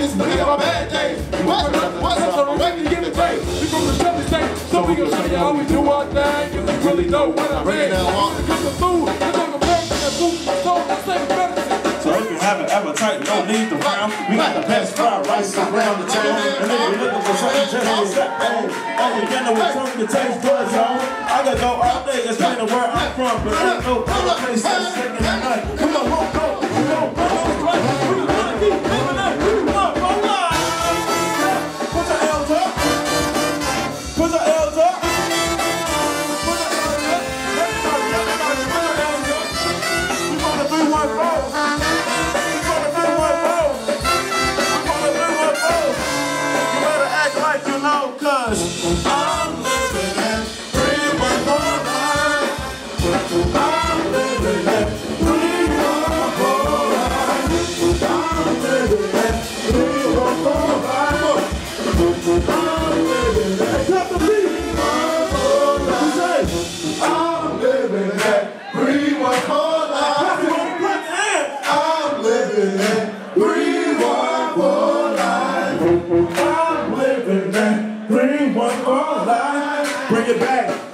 niggas looking at my bad days. What's up? I'm ready to get it paid. We from the Chevy state, so we gon' show you how we do our thing. If you really know what I mean. Because the food, it's on the back and that food, so let's take medicine. So if you have an appetite, no need to frown. We got the best fried rice around the town. And if you're looking for something just to set on, all you can know is something to taste buds on. I could go all day explaining where I'm from, but ain't no other place that's second to none. We gon' walk up, we gon' put those right, we gonna keep living up, we want for life. Put your L's up, put your L's up, put your L's up, everybody, put your L's up. We want the 314. Cause I'm living that 314 life. I'm living that 314 life. I'm living that 314 life. I'm living that. Cut the beat. I'm living that 314 life. I'm living that 314 life. I'm living that 314 life. Bring it back.